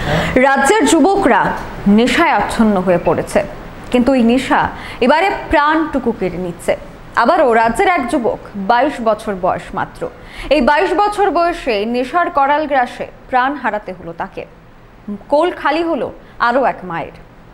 রাজ্যের যুবকরা নেশায় আচ্ছন্ন হয়ে পড়েছে, কিন্তু এই নেশা এবারে প্রাণটুকু কেড়ে নিচ্ছে। আবারও রাজ্যের এক যুবক, 22 বছর বয়স মাত্র, এই 22 বছর বয়সে নেশার করাল গ্রাসে প্রাণ হারাতে হলো তাকে। কোল খালি হলো আরও এক মায়ের।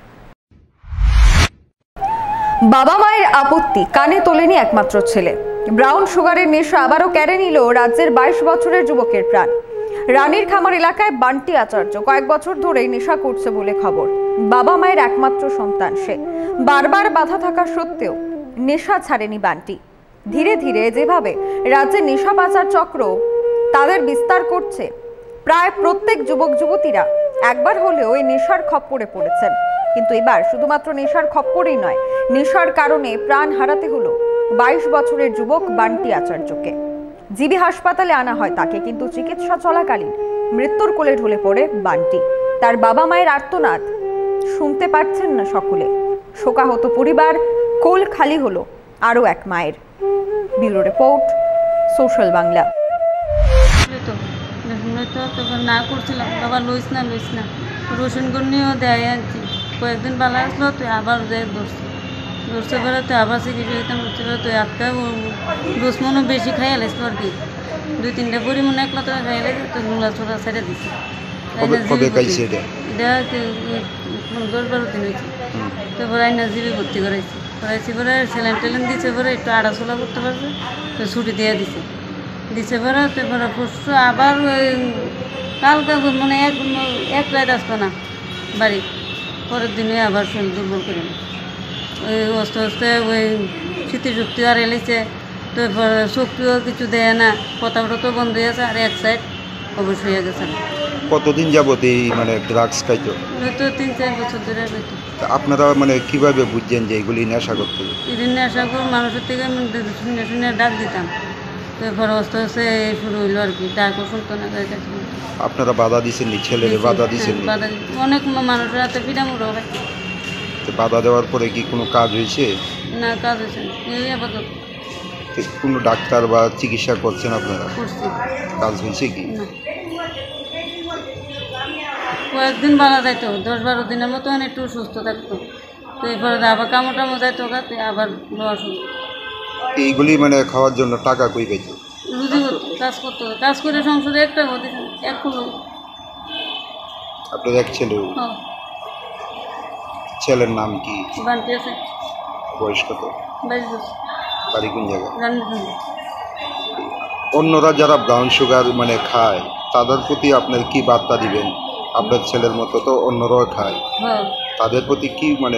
বাবা মায়ের আপত্তি কানে তোলেনি একমাত্র ছেলে। ব্রাউন সুগারের নেশা আবারও কেড়ে নিল রাজ্যের 22 বছরের যুবকের প্রাণ। রানীর খামার এলাকায় বান্টি আচার্য কয়েক বছর ধরেই নেশা করছে বলে খবর। বাবা মায়ের একমাত্র সন্তান সে। বারবার বাধা থাকা সত্ত্বেও নেশা ছাড়েনি বান্টি। ধীরে ধীরে যেভাবে রাজ্যে নেশা পাচার চক্র তাদের বিস্তার করছে, প্রায় প্রত্যেক যুবক যুবতীরা একবার হলেও এই নেশার খপ্পরে পড়েছেন। কিন্তু এবার শুধুমাত্র নেশার খপ্পরেই নয়, নেশার কারণে প্রাণ হারাতে হলো 22 বছরের যুবক বান্টি আচার্যকে। জিবি হাসপাতালে আনা হয় তাকে, কিন্তু চিকিৎসা চলাকালীন মৃত্যুর কোলে ঢলে পড়ে বান্টি। তার বাবা মায়ের আর্তনাদ শুনতে পাচ্ছেন না সকলে। শোকাহত পরিবার, কোল খালি হলো আরও এক মায়ের। Bureau report, social Bangla. না করছিলাম, বাবা লইস না রসুন গন্যও দেয় আর কি। কয়েকদিন ভালো আসলো, তুই আবার দেয় ধরছে বেড়ে তুই আবার চিকিৎসা করতে তুই আটকা দুশ্মনও বেশি খাইয়া লাইছিল আর কি। 2-3টা বড়ি মনে একলা তো খাইলে তুই নোলা ছোড়া ছেড়ে দিছে। এটা 10-12 দিন হয়েছে। তারপরে আইনা জিবি ভর্তি করাইছি পরে স্যালাইন টেলাইন দিচ্ছে, পরে একটু আড়াচলা করতে পারছে, তো ছুটি দিয়ে দিছে পরে তারপরে পরশু আবার ওই কালকে মানে এক রাত আসতো না বাড়ি। পরের দিনে আবার শরীর দুর্বল করে ওই আস্তে আস্তে ওই স্মৃতিশক্তি আর এলেছে। তারপরে শক্তিও কিছু দেয় না, কথাটা তো বন্ধ হয়ে আছে, আর এক সাইড অবশ্যই হয়ে গেছে। কতদিন যাবত এই মানে ড্রাগস খাইতো? হয়তো 3-4 বছর ধরে হয়তো। আপনারা মানে কিভাবে বুঝছেন যে এগুলি নেশা করতে? এদিন নেশা করে মানুষের থেকে শুনে শুনে ডাক দিতাম, তারপর আস্তে আস্তে শুরু হইলো আর কি। ডাকও শুনতো না। আপনারা বাধা দিচ্ছেন নি? ছেলেরে বাধা দিচ্ছেন? অনেক মানুষের হাতে পিঠামুড়ো হয়। বাধা দেওয়ার পরে কি কোনো কাজ হয়েছে? না, কাজ হয়েছে না। এই আপাতত কোনো ডাক্তার বা চিকিৎসা করছেন আপনারা? করছি। কাজ হয়েছে কি? কয়েকদিন ভালো যাইতো, 10-12 দিনের মতো একটু সুস্থ থাকতো। তো এরপরে আবার কামড় যাইতো, আবার নেওয়া শুরু। এইগুলি মানে খাওয়ার জন্য টাকা কই পাইতো? রুজি করতো, কাজ করতো, কাজ করে সংসারে একটা হতে এক হলো। আপনার এক ছেলে? ছেলের নাম কি? বান্টি আছে। বয়স কত? 22 বছর। বাড়ি কোন জায়গায়? রানীর। অন্যরা যারা ব্রাউন সুগার মানে খায়, তাদের প্রতি আপনার কি বার্তা দিবেন? আপনার ছেলের মতো তো অন্যরাও খায়, তাদের প্রতি কি মানে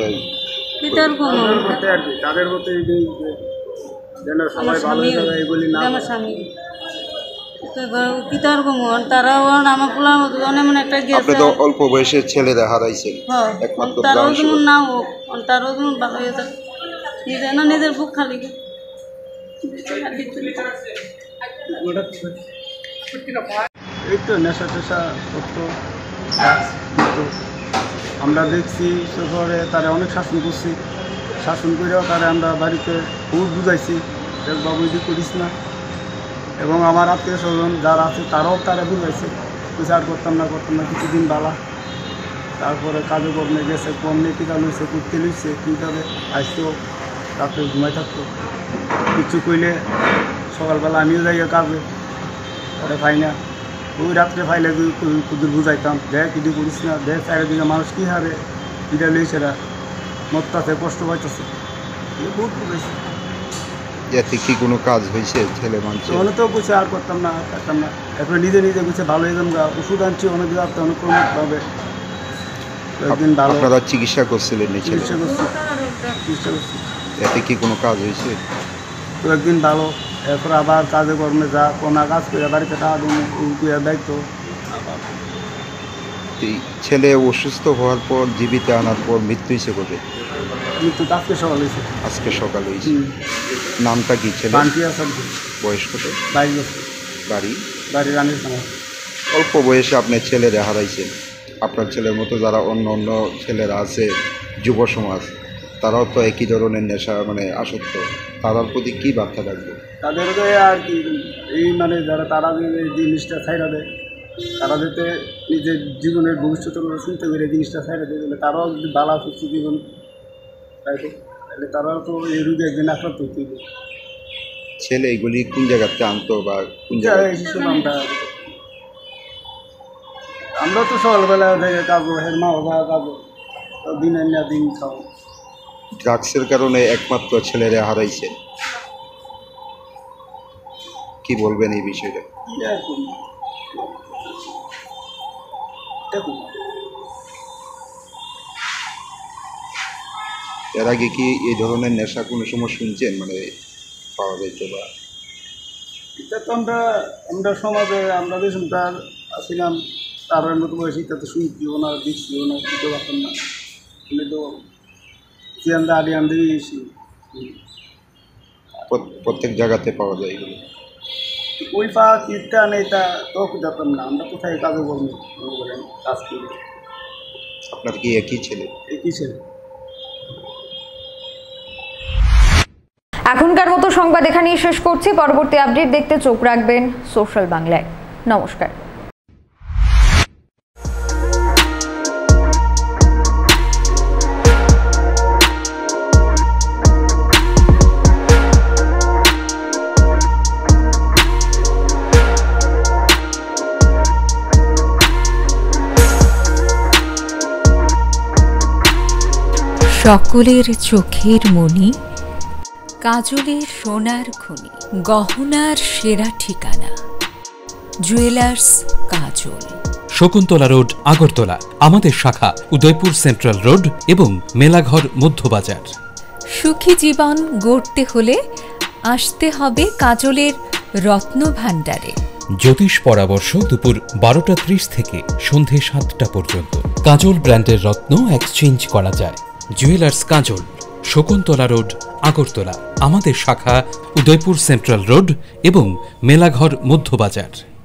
তাদের প্রতি যেন সবাই ভালো হয়ে যাবে এগুলি না। আমার স্বামী কিতার কমন তারাও আমার পোলার মতো অনেক একটা গেছে। আপনি তো অল্প বয়সে ছেলেরা হারাইছেন, একমাত্র তারাও যেমন না হোক, তারাও যেমন ভালো হয়ে যাক, নিজের বুক খালি। এই তো নেশা টেশা করতো, কিন্তু আমরা দেখছি শহরে তারা অনেক শাসন করছি। শাসন করেও তারা আমরা বাড়িতে খুব বুঝাইছি, বাবু যদি করিস না। এবং আমার আত্মীয় স্বজন যারা আছে তারাও তারা বুঝাইছে, বিচার করতাম না কিছুদিন বালা। তারপরে কাজে কর্মে গেছে, কমনে টিকা লইছে, কুর্তি লইছে, কীভাবে আসতো, রাত্রে ঘুমাই থাকতো। কিছু কইলে সকালবেলা আমিও যাই কাজে, তারা খাই না। ওই রাত্রে ফাইলে কুদুর বুঝাইতাম, দেখ ইডি করিস না, দেখ চারিদিকে মানুষ কী হারে ইটা লইছে, মরতাছে, কষ্ট পাইতেছে, বহুত বুঝাইছে। এতে কি কোনো কাজ হয়েছে? ছেলে মানুষ অনেক তো কিছু আর করতাম না। এরপরে নিজে কিছু ভালো হয়ে যান, ওষুধ আনছি অনেক রাত্রে অনেক কমভাবে। কয়েকদিন ভালো। আপনারা চিকিৎসা করছিলেন? চিকিৎসা করছি। এতে কি কোনো কাজ হয়েছে? কয়েকদিন ভালো, এরপর আবার কাজে কর্মে যা কোনা কাজ করে বাড়িতে টাকা দিয়ে দায়িত্ব। ছেলে অসুস্থ হওয়ার পর জীবিত আনার পর মৃত্যু হয়েছে কবে? মৃত্যু আজকে সকাল হয়েছে। আজকে সকাল হয়েছে। নামটা কি ছেলে? বান্টি আচার্য। বয়স কত? 22 বছর। বাড়ি রানীর খামার। অল্প বয়সে আপনার ছেলেরা হারাইছেন। আপনার ছেলের মতো যারা অন্য ছেলেরা আছে, যুব সমাজ, তারাও তো একই ধরনের নেশা মানে আসক্ত, তাদের প্রতি কী বার্তা রাখবে? তাদেরকে আর কি এই মানে যারা তারা এই জিনিসটা ছাইড়া দেয়, তারা যাতে নিজের জীবনের ভবিষ্যতের কথা চিন্তা করে এই জিনিসটা ছেড়ে দিয়ে দিলে তারাও যদি বালা সুস্থ জীবন রাখে তাহলে তারাও তো এই রোগে একদিন আক্রান্ত হতে হবে। ছেলে এগুলি কোন জায়গাতে আনতো বা কোন যা জায়গায়? এই হিসেবে আমরা তো সকালবেলা থেকে কাজ হের মা বাবা কাজ দিন আনিয়া দিন খাও। ড্রাগসের কারণে একমাত্র ছেলেরা হারাইছে, কি বলবেন এই বিষয়টা? এরকম দেখুন এর আগে কি এই ধরনের নেশা কোনো সময় শুনছেন, মানে পাওয়া যাইতো বা? এটা তো আমরা সমাজে আমরা যে তার আসছিলাম তার মতো বয়সী তা তো শুনছিও না দেখছিও না বুঝতে পারতাম না। আমি তো চিয়ান্দা আড়ি আনতে গেছি প্রত্যেক জায়গাতে পাওয়া যায় এগুলো। ওই পা কীটটা নেই তা তো যেতাম না। আমরা কোথায় কাজও করবো বলেন কাজ করি। আপনার কি একই ছেলে? একই ছেলে। এখনকার মতো সংবাদ এখানেই শেষ করছি। পরবর্তী আপডেট দেখতে চোখ রাখবেন সোশ্যাল বাংলায়। নমস্কার। সকলের চোখের মণি, কাজলের সোনার খনি, গহনার সেরা ঠিকানা, জুয়েলার্স কাজল। শকুন্তলা রোড, আগরতলা। আমাদের শাখা উদয়পুর সেন্ট্রাল রোড এবং মেলাঘর মধ্যবাজার। সুখী জীবন গড়তে হলে আসতে হবে কাজলের রত্ন ভাণ্ডারে। জ্যোতিষ পরামর্শ দুপুর 12টা 30 থেকে সন্ধে 7টা পর্যন্ত। কাজল ব্র্যান্ডের রত্ন এক্সচেঞ্জ করা যায়। Jewellers Kajal, Shakuntala road, Agartala. আমাদের শাখা উদয়পুর সেন্ট্রাল রোড এবং মেলাঘর মধ্যবাজার।